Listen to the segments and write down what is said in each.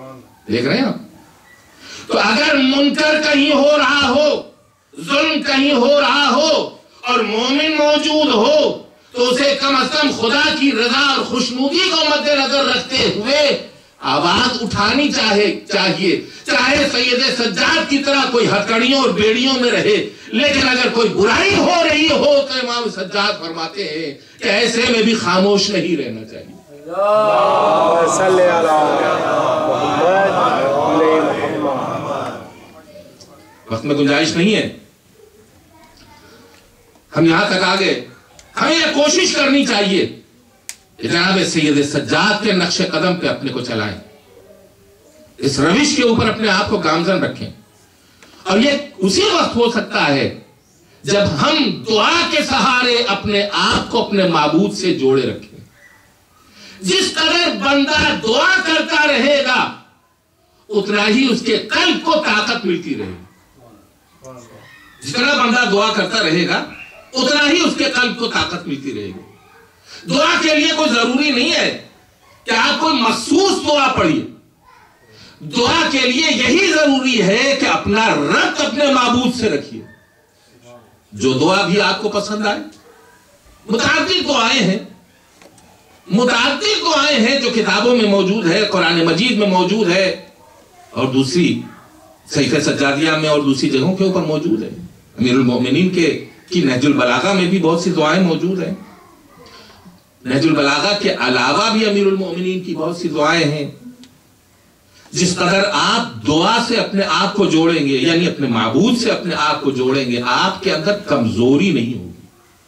دیکھ رہے ہیں آپ؟ تو اگر منکر کہیں ہو رہا ہو، ظلم کہیں ہو رہا ہو اور مومن موجود ہو تو اسے کم از کم خدا کی رضا اور خوشنودی کو مد نظر رکھتے ہوئے آواز اٹھانی چاہیے، چاہے سید سجاد کی طرح کوئی ہتھکڑیوں اور بیڑیوں میں رہے، لیکن اگر کوئی برائی ہو رہی ہو تو امام سجاد فرماتے ہیں کہ ایسے میں بھی خاموش نہیں رہنا چاہیے۔ اللہم صلی علی محمد۔ وقت میں گنجائش نہیں ہے، ہم یہاں تک آگے، ہمیں یہ کوشش کرنی چاہیے کہ جناب سید سجاد کے نقش قدم پہ اپنے کو چلائیں، اس روش کے اوپر اپنے آپ کو گامزن رکھیں، اور یہ اسی وقت ہو سکتا ہے جب ہم دعا کے سہارے اپنے آپ کو اپنے معبود سے جوڑے رکھیں۔ جس قدر بندہ دعا کرتا رہے گا اتنا ہی اس کے قلب کو طاقت ملتی رہے گی، جتنا بندہ دعا کرتا رہے گا اتنا ہی اس کے قلب کو طاقت ملتی رہے گی۔ دعا کے لیے کوئی ضروری نہیں ہے کہ آپ کوئی مخصوص دعا پڑھیے، دعا کے لیے یہی ضروری ہے کہ اپنا ربط اپنے معبود سے رکھیے، جو دعا بھی آپ کو پسند آئے۔ متعدد دعائیں ہیں جو کتابوں میں موجود ہے، قرآن مجید میں موجود ہے، اور دوسری صحیفہ سجادیہ میں اور دوسری جگہوں کے اوپر موجود ہے۔ امیر المومنین کی نہج البلاغہ میں بھی بہت سی دعائیں موجود ہیں۔ نہج البلاغہ کے علاوہ بھی امیر المومنین کی بہت سی دعائیں ہیں۔ جس قدر آپ دعا سے اپنے آپ کو جوڑیں گے، یعنی اپنے معبود سے اپنے آپ کو جوڑیں گے، آپ کے اندر کمزوری نہیں ہوگی،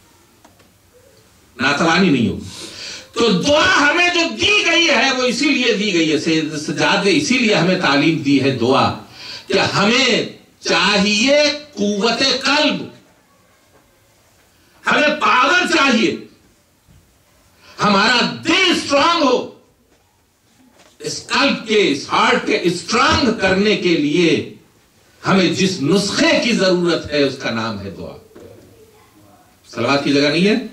ناتوانی نہیں ہوگی۔ تو دعا ہمیں جو دی گئی ہے وہ اسی لیے دی گئی ہے، سید سجاد نے اسی لیے ہمیں تعلیم دی ہے دعا، کہ ہمیں چاہیے قوت قلب، ہمیں پاور چاہیے، ہمارا دل اسٹرانگ ہو۔ اس قلب کے، اس ہارٹ کے اسٹرانگ کرنے کے لیے ہمیں جس نسخے کی ضرورت ہے اس کا نام ہے دعا۔ صلوات کی جگہ نہیں ہے؟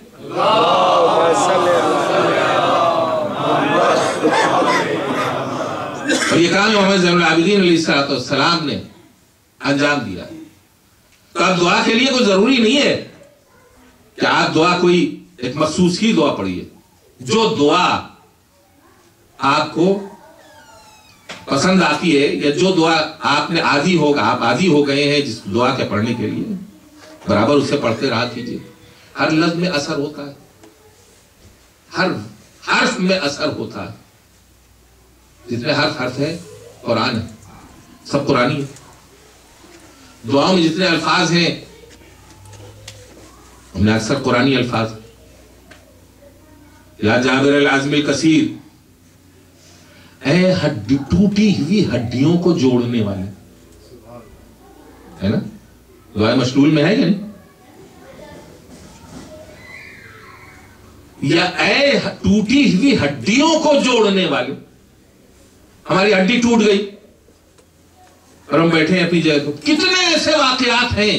اور یہ کام محمد زین العابدین علیہ السلام نے انجام دیا۔ تو آپ دعا کے لیے کوئی ضروری نہیں ہے کہ آپ دعا کوئی ایک مخصوص ہی دعا پڑھیے، جو دعا آپ کو پسند آتی ہے، یا جو دعا آپ نے عادی ہو گئے ہیں جس دعا کے پڑھنے کے لیے، برابر اسے پڑھتے رہا کیجیے۔ ہر لفظ میں اثر ہوتا ہے، ہر حرف میں اثر ہوتا ہے، جتنے حرف ہے قرآن ہے، سب قرآنی ہے۔ دعاؤں میں جتنے الفاظ ہیں ہم نے اکثر قرآنی الفاظ، یا جابر العظم الکثیر، اے ٹوٹی ہوئی ہڈیوں کو جوڑنے والے، ہے نا؟ دعائے مشلول میں ہے یا نہیں؟ یا اے ٹوٹی ہوئی ہڈیوں کو جوڑنے والے، ہماری ہڈی ٹوٹ گئی اور ہم بیٹھے ہیں اپنی جگہ۔ کتنے ایسے واقعات ہیں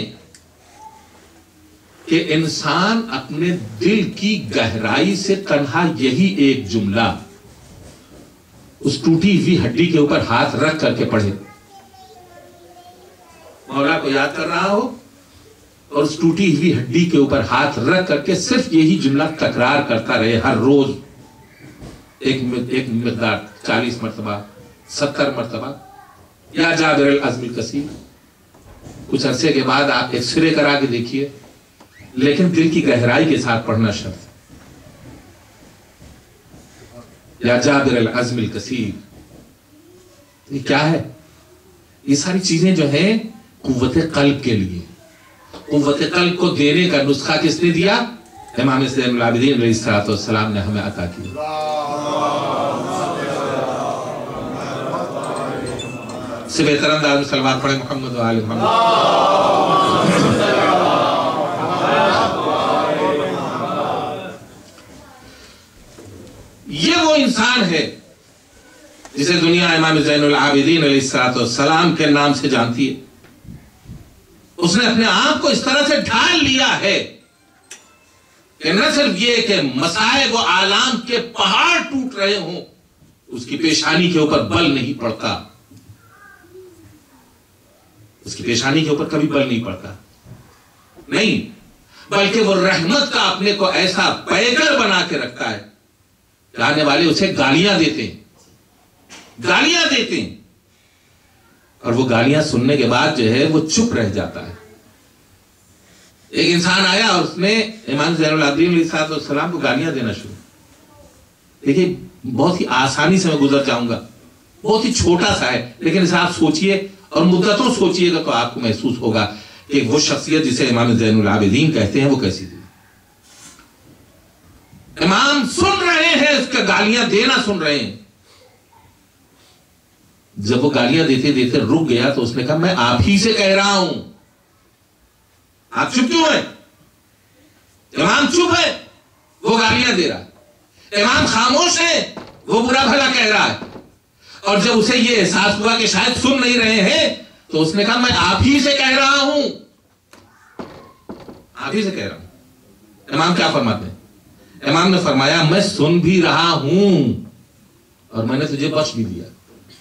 کہ انسان اپنے دل کی گہرائی سے تنہا یہی ایک جملہ اس ٹوٹی ہوئی ہڈی کے اوپر ہاتھ رکھ کر کے پڑھے، مولا کو یاد کر رہا ہو اور اس ٹوٹی ہوئی ہڈی کے اوپر ہاتھ رکھ کر کے صرف یہی جملہ تکرار کرتا رہے ہر روز، ایک مقدار 40 مرتبہ 70 مرتبہ، یا جابر العظم الکثیر۔ کچھ عرصے کے بعد آپ ایکس رے کرا کے دیکھیے، لیکن دل کی گہرائی کے ساتھ پڑھنا شرط، یا جابر العظم الکثیر۔ یہ کیا ہے؟ یہ ساری چیزیں جو ہیں قوت قلب کے لیے۔ قوت قلب کو دینے کا نسخہ کس نے دیا؟ امام زین العابدین علیہ السلام نے ہمیں عطا کیا۔ سے بہتر انداز میں سلوات پڑھیں محمد و آل محمد۔ یہ وہ انسان ہے جسے دنیا امام زین العابدین علیہ السلام کے نام سے جانتی ہے۔ اس نے اپنے آپ کو اس طرح سے ڈھال لیا ہے کہ نہ صرف یہ کہ مصائب و آلام کے پہاڑ ٹوٹ رہے ہوں اس کی پیشانی کے اوپر بل نہیں پڑتا، اس کی پیشانی کے اوپر کبھی بل نہیں پڑتا، نہیں، بلکہ وہ رحمت کا اپنے کو ایسا پیکر بنا کے رکھتا ہے کہ آنے والے اسے گالیاں دیتے ہیں اور وہ گالیاں سننے کے بعد جو ہے وہ چپ رہ جاتا ہے۔ ایک انسان آیا اور اس نے امام زین العابدین علیہ السلام کو گالیاں دینا شروع۔ دیکھیے بہت ہی آسانی سے میں گزر جاؤں گا، بہت ہی چھوٹا سا ہے، لیکن اسے آپ سوچئے اور مدتوں سوچئے گا تو آپ کو محسوس ہوگا کہ وہ شخصیت جسے امام زین العابدین کہتے ہیں وہ کیسی تھی۔ امام سن رہے ہیں، اس کا گالیاں دینا سن رہے ہیں۔ جب وہ گالیاں دیتے دیتے رک گیا تو اس نے کہا میں آپ ہی سے کہہ رہا ہوں، آپ چپ کیوں ہیں؟ امام چپ ہے، وہ گالیاں دے رہا ہے۔ امام خاموش ہے، وہ برا بھلا کہہ رہا ہے۔ اور جب اسے یہ احساس ہوا کہ شاید سن نہیں رہے ہیں تو اس نے کہا میں آپ ہی سے کہہ رہا ہوں، آپ ہی سے کہہ رہا ہوں۔ امام کیا فرماتے ہیں؟ امام نے فرمایا میں سن بھی رہا ہوں اور میں نے تجھے بخش بھی دیا۔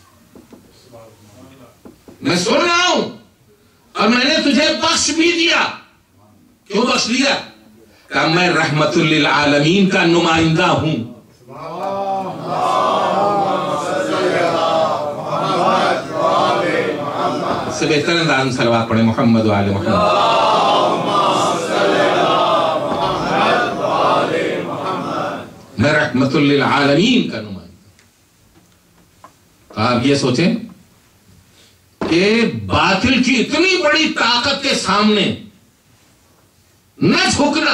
میں سن رہا ہوں اور میں نے تجھے بخش بھی دیا۔ کیوں بخش دیا؟ کہ میں رحمت للعالمین کا نمائندہ ہوں۔ اس سے بہتر انداز میں صلوات پڑھیں محمد و آل محمد۔ میں رحمت للعالمین کا نمائندہ۔ آپ یہ سوچیں کہ باطل کی اتنی بڑی طاقت کے سامنے نہ جھکنا،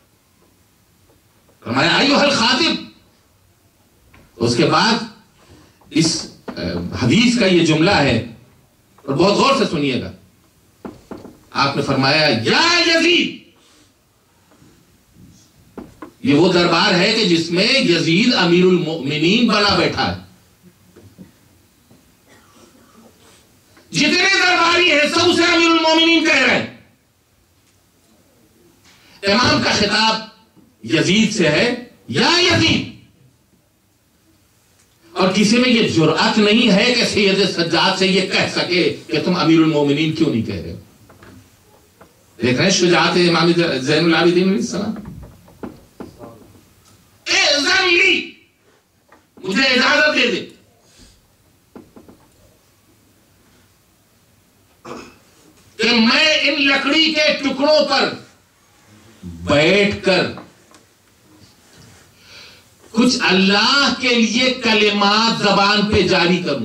فرمایا ایھا الخاطب۔ اس کے بعد اس حدیث کا یہ جملہ ہے اور بہت غور سے سنیے گا۔ آپ نے فرمایا یا یزید، یہ وہ دربار ہے کہ جس میں یزید امیر المؤمنین بنا بیٹھا ہے۔ جتنے درباری ہیں سب اسے امیر المومنین کہہ رہے ہیں۔ امام کا خطاب یزید سے ہے، یا یزید، اور کسی میں یہ جرأت نہیں ہے کہ سید سجاد سے یہ کہہ سکے کہ تم امیر المومنین کیوں نہیں کہہ رہے ہو۔ دیکھ رہے ہیں شجاعت امام زین العابدین علیہ السلام۔ اذن لی، مجھے اجازت دے دے کہ میں ان لکڑی کے ٹکڑوں پر بیٹھ کر کچھ اللہ کے لیے کلمات زبان پہ جاری کروں۔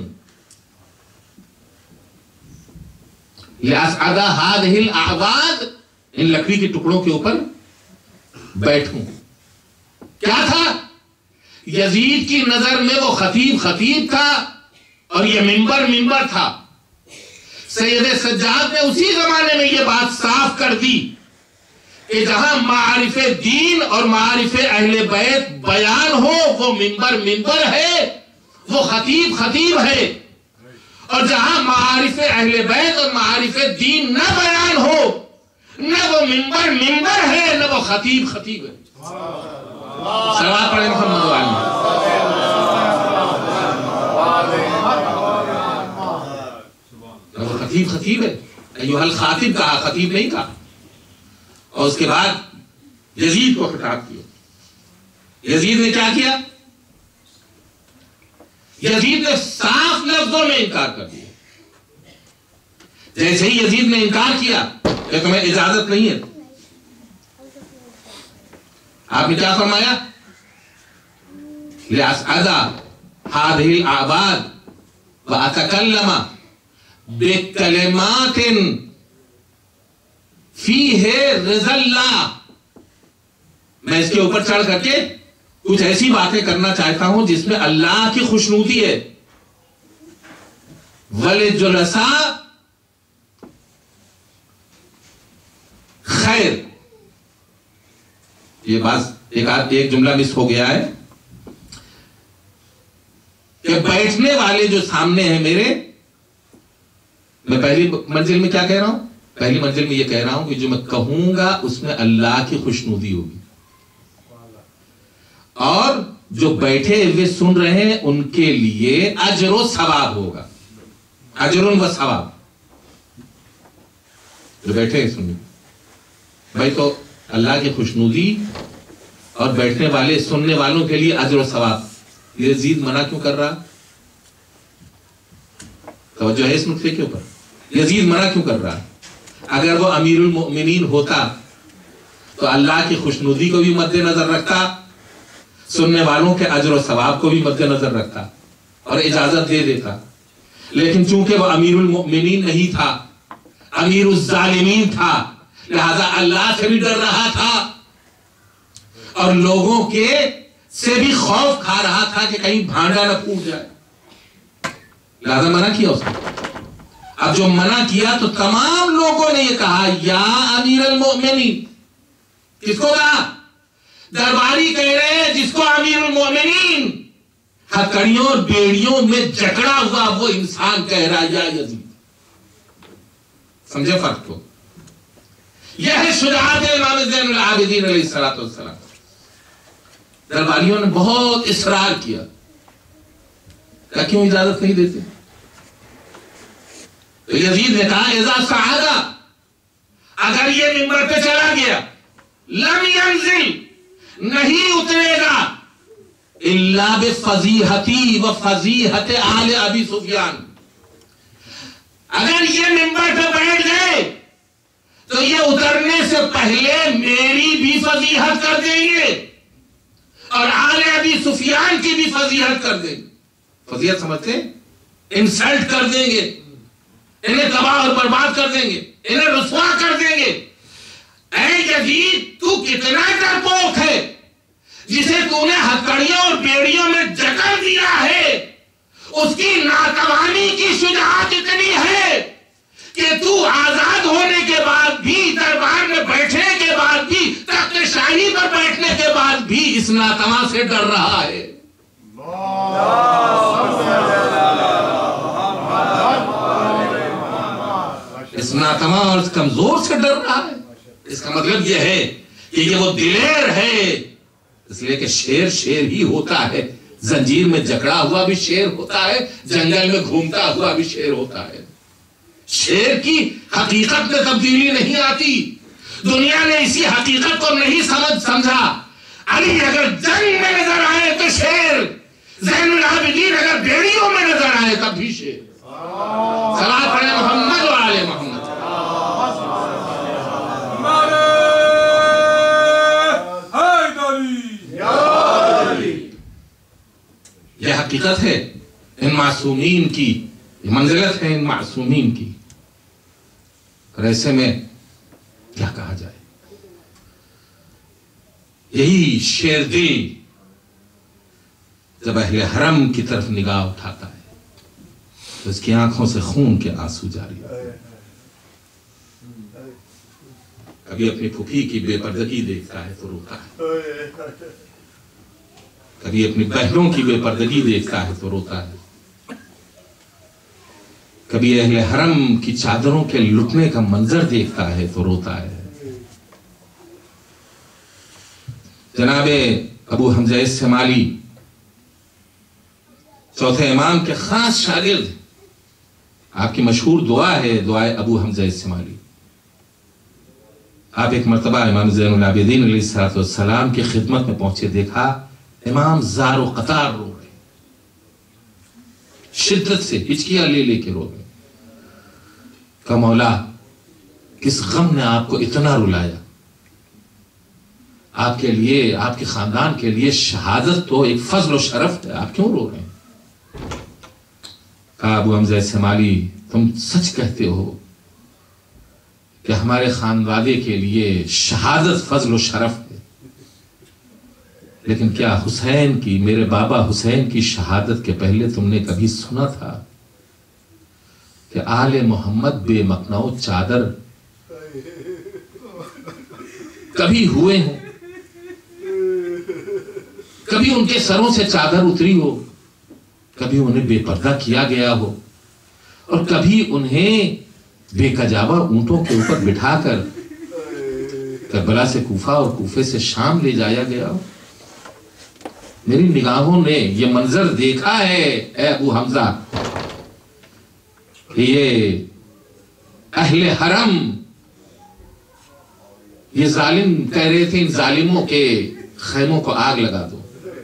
لِأَسْعَدَ هَذِهِ الْأَعْوَادِ، ان لکڑی کے ٹکڑوں کے اوپر بیٹھوں۔ کیا تھا؟ یزید کی نظر میں وہ خطیب تھا اور یہ منبر تھا۔ سید سجاد نے اسی زمانے میں یہ بات صاف کر دی کہ جہاں معارف دین اور معارف اہل بیت بیان ہو وہ منبر ہے، وہ خطیب ہے، اور جہاں معارف اہل بیت اور معارف دین نہ بیان ہو، نہ وہ منبر ہے نہ وہ خطیب ہے۔ صلوات پڑھیں محمد و آل محمد۔ وہ خطیب ہے، ایھا الخاطب کہا، خطیب نہیں کہا۔ اور اس کے بعد یزید کو خطاب کیا۔ یزید نے کیا کیا؟ یزید نے صاف لفظوں میں انکار کر دیا۔ جیسے ہی یزید نے انکار کیا کہ تمہیں اجازت نہیں ہے، آپ نے کیا فرمایا؟ لِأَسْعَدَ هَذِهِ الْأَعْوَادِ وَأَتَكَلَّمَ بِكَلِمَاتٍ فِيهِ رِضَا اللَّهِ، میں اس کے اوپر چڑھ کر کے کچھ ایسی باتیں کرنا چاہتا ہوں جس میں اللہ کی خوشنودی ہے۔ وَلِلْجُلَسَاءِ خیر، یہ بات ایک جملہ مس ہو گیا ہے کہ بیٹھنے والے جو سامنے ہیں میرے، میں پہلی منزل میں کیا کہہ رہا ہوں؟ پہلی منزل میں یہ کہہ رہا ہوں کہ جو میں کہوں گا اس میں اللہ کی خوشنودی ہوگی، اور جو بیٹھے ہوئے سن رہے ہیں ان کے لیے اجر و ثواب ہوگا، اجر و ثواب. جو بیٹھے ہیں سننے بھائی تو اللہ کی خوشنودی اور بیٹھنے والے سننے والوں کے لیے اجر و ثواب. یزید منع کیوں کر رہا؟ توجہ ہے اس نقطے کے اوپر؟ یزید منع کیوں کر رہا؟ اگر وہ امیر المؤمنین ہوتا تو اللہ کی خوشنودی کو بھی مد نظر رکھتا، سننے والوں کے اجر و ثواب کو بھی مد نظر رکھتا اور اجازت دے دیتا. لیکن چونکہ وہ امیر المؤمنین نہیں تھا، امیر الظالمین تھا، لہذا اللہ سے بھی ڈر رہا تھا اور لوگوں کے سے بھی خوف کھا رہا تھا کہ کہیں بھانڈا نہ پھوٹ جائے، لہذا منع کیا اس نے. اب جو منع کیا تو تمام لوگوں نے یہ کہا یا امیر المؤمنین. کس کو کہا؟ درباری کہہ رہے ہیں جس کو امیر المؤمنین. ہتھکڑیوں اور بیڑیوں میں جکڑا ہوا وہ انسان کہہ رہا یا یزید. سمجھے فرق کو؟ یہ ہے شجاعت امام زین العابدین علیہ الصلوۃ والسلام. درباریوں نے بہت اصرار کیا کہ کیوں اجازت نہیں دیتے؟ تو یزید نے کہا اذا صعد، اگر یہ منبر پہ چلا گیا، لم ينزل، نہیں اترے گا، الا بفضیحتی و فضیحت آل ابی سفیان. اگر یہ منبر پہ بیٹھ گئے تو یہ اترنے سے پہلے میری بھی فضیحت کر دیں گے اور آل ابی سفیان کی بھی فضیحت کر دیں گے. فضیحت سمجھتے ہیں؟ انسلٹ کر دیں گے، انہیں تباہ اور برباد کر دیں گے، انہیں رسوا کر دیں گے. اے یزید تو کتنا ڈرپوک ہے جسے تو نے ہتھکڑیوں اور بیڑیوں میں جکڑ دیا ہے. اس کی ناتوانی کی شجاعت اتنی ہے کہ تو آزاد ہونے کے بعد بھی، دربار میں بیٹھنے کے بعد بھی، تخت شاہی پر بیٹھنے کے بعد بھی اس ناتواں سے ڈر رہا ہے. اس ناتواں اور اس کمزور سے ڈر رہا ہے. اس کا مطلب یہ ہے کہ یہ وہ دلیر ہے، اس لیے کہ شیر شیر ہی ہوتا ہے. زنجیر میں جکڑا ہوا بھی شیر ہوتا ہے، جنگل میں گھومتا ہوا بھی شیر ہوتا ہے. شیر کی حقیقت میں تبدیلی نہیں آتی. دنیا نے اسی حقیقت کو نہیں سمجھا. علی اگر جنگ میں نظر آئے تو شیر، زین العابدین اگر بیڑیوں میں نظر آئے تب بھی شیر. صلاۃ پڑھیں محمد و آل محمد. یہ حقیقت ہے ان معصومین کی، یہ منزلت ہے ان معصومین کی. اور ایسے میں کیا کہا جائے؟ یہی شیر دل جب اہل حرم کی طرف نگاہ اٹھاتا ہے تو اس کی آنکھوں سے خون کے آنسو جاری ہوتے ہیں. کبھی اپنی پھوپھی کی بے پردگی دیکھتا ہے تو روتا ہے، کبھی اپنی بہنوں کی بے پردگی دیکھتا ہے تو روتا ہے، کبھی اہل حرم کی چادروں کے لٹنے کا منظر دیکھتا ہے تو روتا ہے. جناب ابو حمزہ السمالی چوتھے امام کے خاص شاگرد، آپ کی مشہور دعا ہے دعائے ابو حمزہ السمالی. آپ ایک مرتبہ امام زین العابدین علیہ السلام کی خدمت میں پہنچے، دیکھا امام زار و قطار رو رہے، شدت سے ہچکیاں لے لے کے رو رہے. کہ مولا کس غم نے آپ کو اتنا رلایا؟ آپ کے لیے، آپ کے خاندان کے لیے شہادت تو ایک فضل و شرف ہے، آپ کیوں رو رہے ہیں؟ کہا ابو حمزہ السمالی تم سچ کہتے ہو کہ ہمارے خاندادے کے لیے شہادت فضل و شرف ہے، لیکن کیا حسین کی، میرے بابا حسین کی شہادت کے پہلے تم نے کبھی سنا تھا کہ آل محمد بے مقنعو چادر کبھی ہوئے ہوں، کبھی ان کے سروں سے چادر اتری ہو، کبھی انہیں بے پردہ کیا گیا ہو، اور کبھی انہیں بے کجاوا اونٹوں کے اوپر بٹھا کر کربلا سے کوفہ اور کوفے سے شام لے جایا گیا ہو؟ میری نگاہوں نے یہ منظر دیکھا ہے اے ابو حمزہ، یہ اہل حرم، یہ ظالم کہہ رہے تھے ان ظالموں کے خیموں کو آگ لگا دو،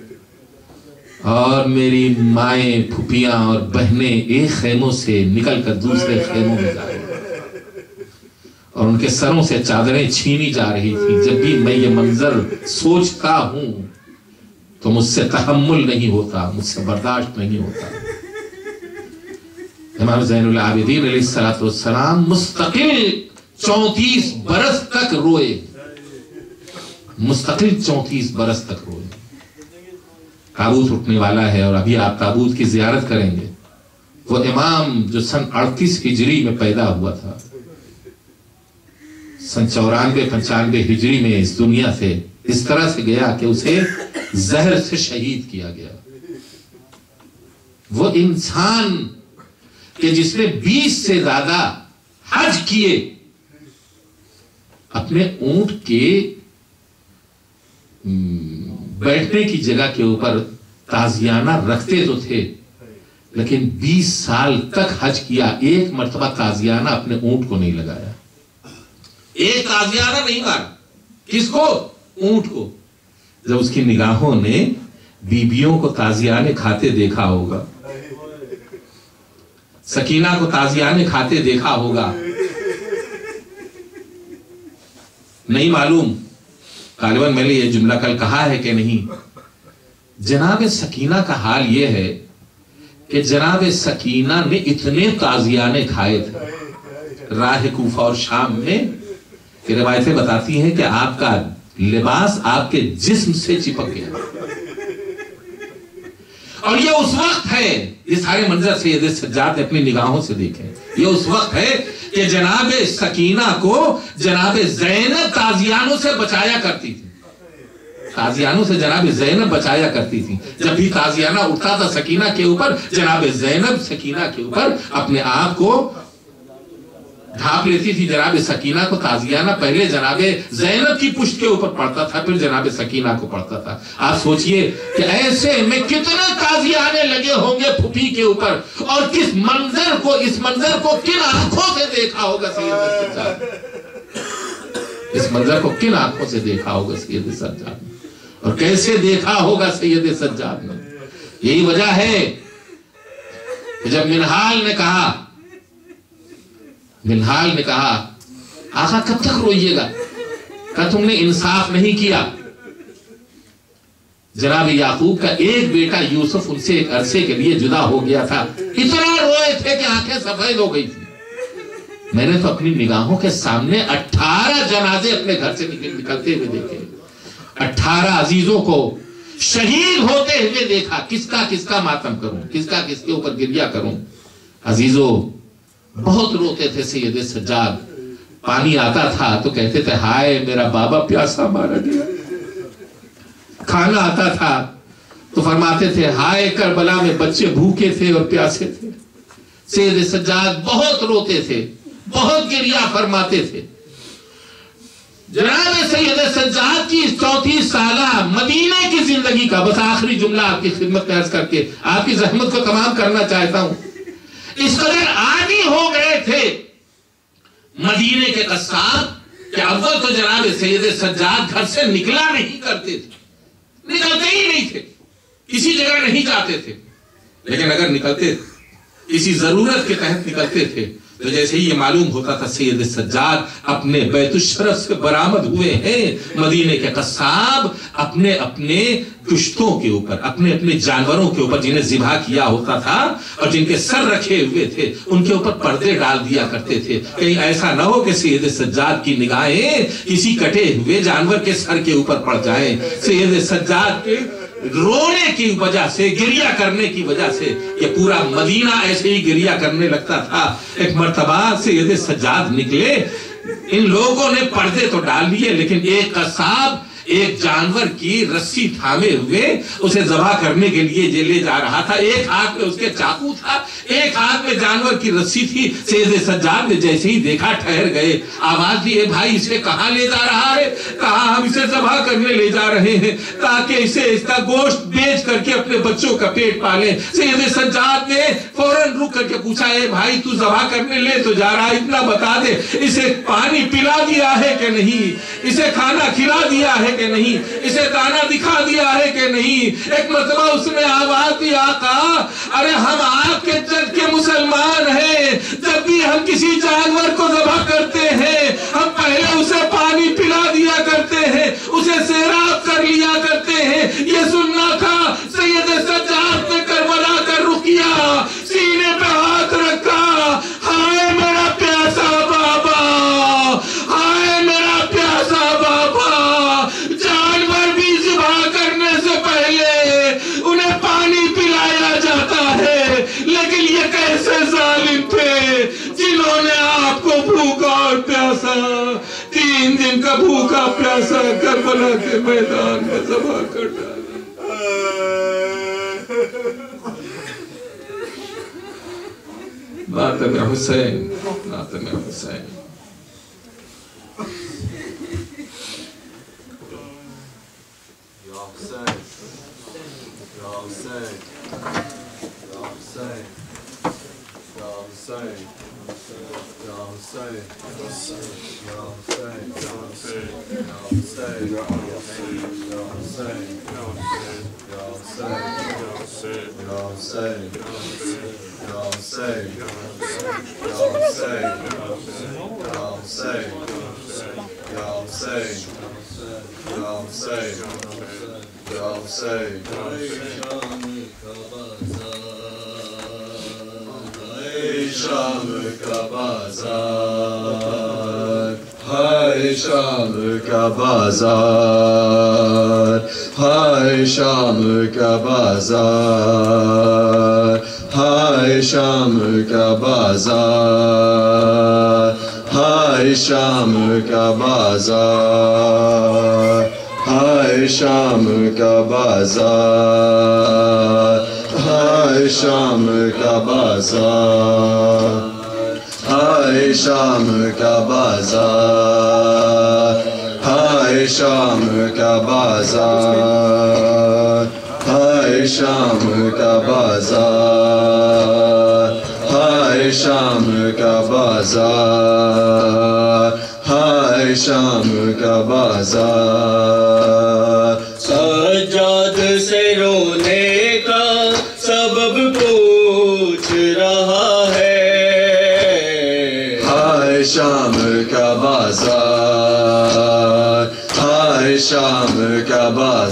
اور میری مائیں پھپھیاں اور بہنیں ایک خیموں سے نکل کر دوسرے خیموں میں جا رہی اور ان کے سروں سے چادریں چھینی جا رہی تھی۔ جب بھی میں یہ منظر سوچتا ہوں تو مجھ سے تحمل نہیں ہوتا، مجھ سے برداشت نہیں ہوتا۔ امام زین العابدین علیہ السلام مستقل 34 برس تک روئے، مستقل 34 برس تک روئے۔ تابوت اٹھنے والا ہے اور ابھی آپ تابوت کی زیارت کریں گے۔ وہ امام جو سن 38 ہجری میں پیدا ہوا تھا، سن 94-95 ہجری میں اس دنیا سے اس طرح سے گیا کہ اسے زہر سے شہید کیا گیا۔ وہ انسان کہ جس نے 20 سے زیادہ حج کیے، اپنے اونٹ کے بیٹھنے کی جگہ کے اوپر تازیانہ رکھتے تو تھے، لیکن 20 سال تک حج کیا، ایک مرتبہ تازیانہ اپنے اونٹ کو نہیں لگایا، ایک تازیانہ نہیں مارا۔ کس کو؟ اونٹ کو۔ جب اس کی نگاہوں نے بیبیوں کو تازیانے کھاتے دیکھا ہوگا، سکینہ کو تازیانے کھاتے دیکھا ہوگا، نہیں معلوم، غالباً میں نے یہ جملہ کل کہا ہے کہ نہیں، جناب سکینہ کا حال یہ ہے کہ جناب سکینہ نے اتنے تازیانے کھائے تھے راہ کوفہ اور شام میں کہ روایتیں بتاتی ہیں کہ آپ کا لباس آپ کے جسم سے چپک گیا۔ اور یہ اس وقت ہے، یہ سارے منظر سید سجاد نے اپنی نگاہوں سے دیکھیں، یہ اس وقت ہے کہ جناب سکینہ کو جناب زینب تازیانوں سے بچایا کرتی تھی، تازیانوں سے جناب زینب بچایا کرتی تھی۔ جب بھی تازیانہ اٹھتا تھا سکینہ کے اوپر، جناب زینب سکینہ کے اوپر اپنے آپ کو ڈھانپ لیتی تھی۔ جناب سکینہ کو تازیانہ پہلے جناب زینب کی پشت کے اوپر پڑتا تھا، پھر جناب سکینہ کو پڑتا تھا۔ آپ سوچئے کہ ایسے میں کتنے تازیانے لگے ہوں گے پھپھی کے اوپر، اور کس منظر کو، اس منظر کو کن آنکھوں سے دیکھا ہوگا سید سجاد، اس منظر کو کن آنکھوں سے دیکھا ہوگا سید سجاد نے، اور کیسے دیکھا ہوگا سید سجاد نے۔ یہی وجہ ہے کہ جب منہال نے کہا آقا کب تک روئیے گا، کہ تم نے انصاف نہیں کیا۔ جناب یعقوب کا ایک بیٹا یوسف ان سے ایک عرصے کے لیے جدا ہو گیا تھا، اتنا روئے تھے کہ آنکھیں سفید ہو گئی تھی۔ میں نے تو اپنی نگاہوں کے سامنے 18 جنازے اپنے گھر سے نکلتے ہوئے دیکھے، 18 عزیزوں کو شہید ہوتے ہوئے دیکھا۔ کس کا ماتم کروں، کس کے اوپر گریہ کروں؟ عزیزوں بہت روتے تھے سید سجاد، پانی آتا تھا تو کہتے تھے ہائے میرا بابا پیاسا مارا گیا، کھانا آتا تھا تو فرماتے تھے ہائے کربلا میں بچے بھوکے تھے اور پیاسے تھے۔ سید سجاد بہت روتے تھے، بہت گریہ فرماتے تھے۔ جناب سید سجاد کی 34 سالہ مدینے کی زندگی کا بس آخری جملہ آپ کی خدمت میں عرض کر کے آپ کی زحمت کو تمام کرنا چاہتا ہوں۔ اس قدر عادی ہو گئے تھے مدینے کے قصاب کہ اول تو جناب سید سجاد گھر سے نکلا نہیں کرتے تھے، نکلتے ہی نہیں تھے، کسی جگہ نہیں جاتے تھے، لیکن اگر نکلتے کسی ضرورت کے تحت نکلتے تھے تو جیسے ہی یہ معلوم ہوتا تھا سید سجاد اپنے بیت الشرف سے برآمد ہوئے ہیں، مدینے کے قصاب اپنے کشتوں کے اوپر، اپنے جانوروں کے اوپر جنہیں ذبح کیا ہوتا تھا اور جن کے سر رکھے ہوئے تھے ان کے اوپر پردے ڈال دیا کرتے تھے، کہیں ایسا نہ ہو کہ سید سجاد کی نگاہیں کسی کٹے ہوئے جانور کے سر کے اوپر پڑ جائیں۔ سید سجاد کے رونے کی وجہ سے، گریہ کرنے کی وجہ سے یہ پورا مدینہ ایسے ہی گریہ کرنے لگتا تھا۔ ایک مرتبہ سید سجاد نکلے، ان لوگوں نے پردے تو ڈال لیے لیکن ایک قصاب ایک جانور کی رسی تھامے ہوئے اسے ذبح کرنے کے لیے لے جا رہا تھا. ایک ہاتھ میں اس کے چاقو تھا, ایک ہاتھ میں جانور کی رسی تھی. سید سجاد نے جیسے ہی دیکھا ٹھہر گئے. آواز دی, اے بھائی اسے کہاں لے جا رہا ہے؟ کہا ہم اسے ذبح کرنے لے جا رہے ہیں تاکہ اسے اس کا گوشت بیچ کر کے اپنے بچوں کا پیٹ پالیں. سید سجاد نے فوراً رک کر کے پوچھا, اے بھائی تو ذبح کرنے لے تو جا رہا, اتنا بتا دے اسے پانی پلا دیا ہے کہ نہیں, اسے کھانا کھلا دیا ہے کہ نہیں, اسے دانا دکھا دیا ہے کہ نہیں. ایک مرتبہ اس نے آواز دی, آقا ارے ہم آپ کے جد کے مسلمان ہیں, جب بھی ہم کسی جانور کو ذبح کرتے ہیں ہم پہلے اسے پانی پلا دیا کرتے ہیں, اسے سیراب کر لیا کرتے ہیں. یہ سننا تھا. سید سجاد نے کربلا کا رخ کیا, سینے پہ ہاتھ رکھا, ہائے میرا پیاسا بابا, ہائے میرا پیاسا بابا. جانور بھی ذبح کرنے سے پہلے انہیں پانی پلایا جاتا ہے, لیکن یہ کیسے ظالم تھے جنہوں نے آپ کو بھوکا اور پیاسا 3 دن کا بھوکا پیاسا کربلا کے میدان میں ذبح کر ڈالا. ماتم حسین, ماتم حسین. شام کا بازار, ہائے شام کا بازار, ہائے شام کا بازار, ہائے شام کا بازار, ہائے شام کا بازار, ہائے شام کا بازار, ہائے شام کا بازار, ہائے شام کا بازار, ہائے شام کا بازار, ہائے شام کا بازار, ہائے شام کا بازار, ہائے شام کا بازار. سجاد سے رونے کا سبب پوچھ رہا ہے, ہائے شام کا بازار, ہائے شام کا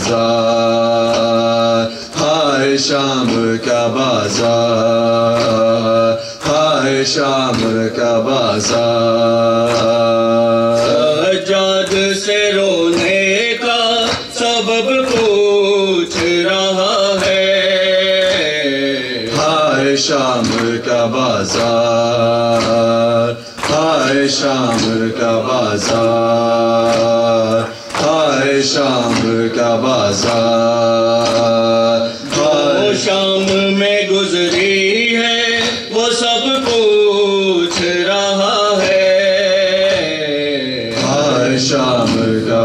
بازار, ہائے شام کا بازار, ہائے شام کا بازار. سجاد سے رونے کا سبب پوچھ رہا ہے, ہائے شام کا بازار, ہائے شام کا بازار, ہائے شام کا بازار. وہ شام میں گزری ہے وہ سب پوچھ رہا ہے, ہائے شام کا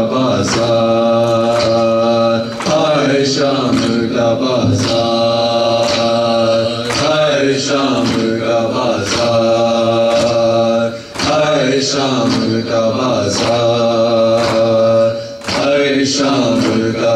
بازار, ہائے شام کا بازار, ہائے شام کا بازار, ہائے شام کا بازار, ہائے شام کا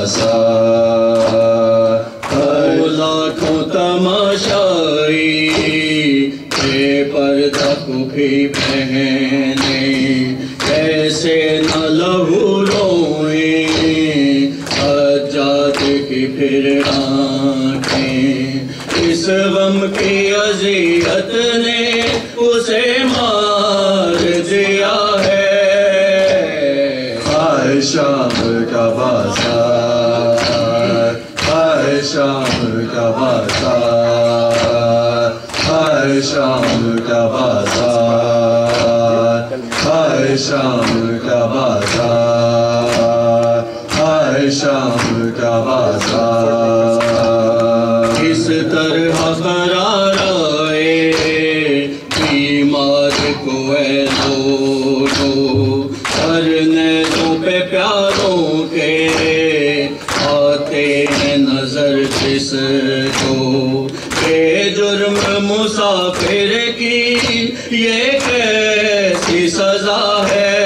بازار. لاکھوں تماشائی بے پردہ کو بھی پہنے, کیسے نہ لہو روئیں حجاج کی پھر آنکھیں, اس غم کی اذیت نے اسے مار دیا ہے. ہائے شام کا بازار, ہائے شام کا بازار, ہائے شام کا بازار, ہائے شام کا بازار, مسافر کی یہ کیسی سزا ہے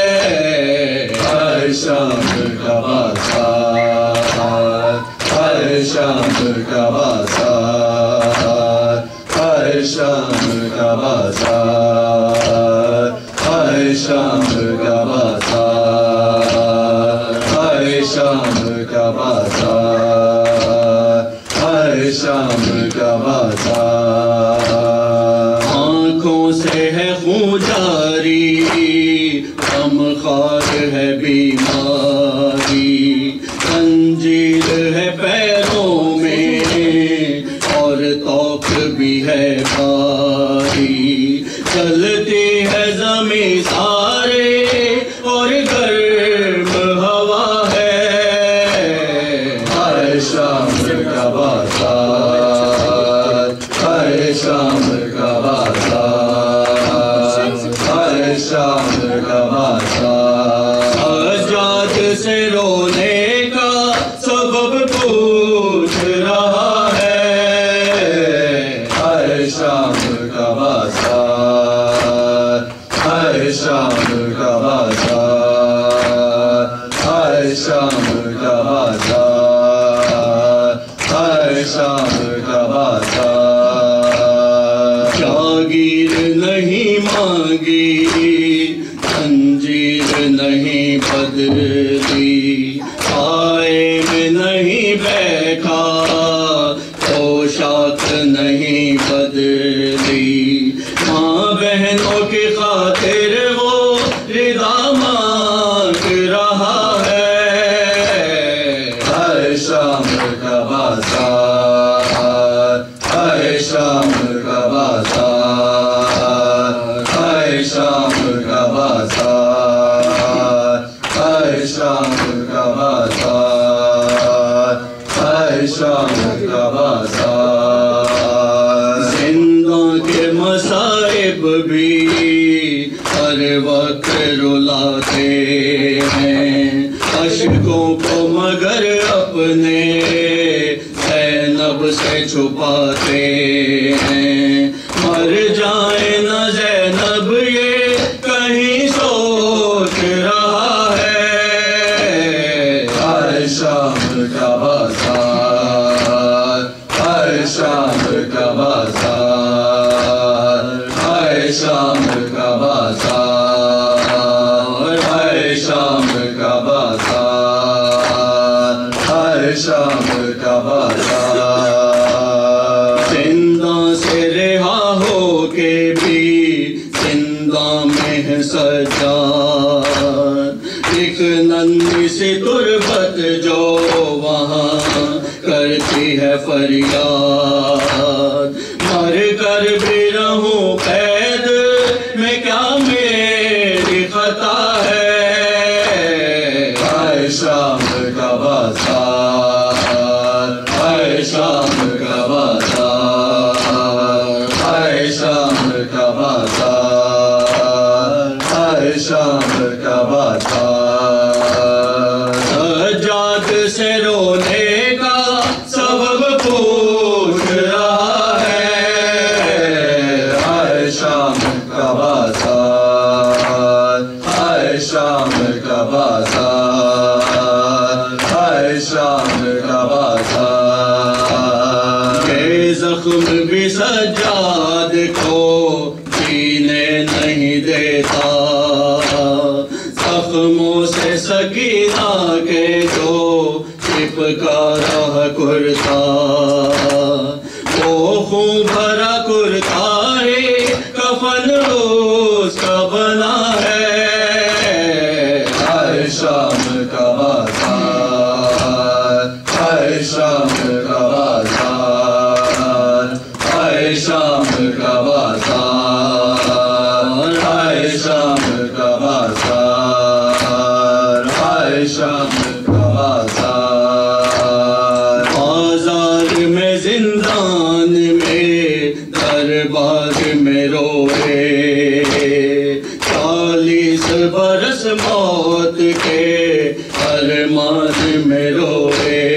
ہر شام کا بازار ہر شام کا بازار ہر شام کا بازار ہر شام کا بازار ہر شام کا بازار ہر شام کا بازار آنکھوں سے ہے خون جاری غم خوار ہے بیماری زنجیر ہے پیروں میں اور توق بھی ہے باری چلتی ہے زمین سارے اور گرم ہوا ہے ہر شام کا بازار ہر شام کا بازار ہر شام کا بازار سجاد سے رونے کا سبب پوچھ رہا ہے ہر شام کا بازار ہر شام کا بازار ہر شام کا بازار ہر شام کا بازار جاگیر نہیں مانگی زنجیر نہیں بدلی قائم نہیں بیٹھا پوشاک نہیں بدلی ماں بہنوں کی خاطر وہ رضا مانگ رہا ہے ہر شام کا بازار ہر شام کا بازار ہر شام کا بازار ہر شام کا بازار ہر شام کا بازار زندوں کے مصائب بھی ہر وقت رلاتے ہیں اشکوں کو مگر اپنے زینب سے چھپاتے ہیں مر جائیں نہ زینب یہ کہیں سوچ رہا ہے ہر شام کا بازار ہر شام کا بازار ہر شام کا بازار ہر شام کا بازار ہر شام کا بازار زندہ سے رہا ہو کے بھی زندہ میں ہے سجاد ایک ننھی سی تربت جو وہاں کرتی ہے فریاد مر کر بھی رہوں قید میں کیا میری خطا ہے ہر شام کا بازار ہر شام کا بازار ہر شام کا بازار ہر شام کا بازار سجاد سے رونے کا سبب پوچھ رہا ہے ہر شام کا بازار ہر شام کا بازار ہر شام کا بازار یہ زخم بھی سجاد کو جینے نہیں دیتا زخموں سے سکینہ کے جو چپکا رہا کرتا وہ خون بھرا کرتا ہے کفن اس کا بنا ہے ہر شام کا بازار ہر شام کا بازار ہر شام کا بازار ہر شام کا بازار ہر شام کا بازار بازار میں زندان میں دربار میں روئے 40 برس موت کے ارمان میں روئے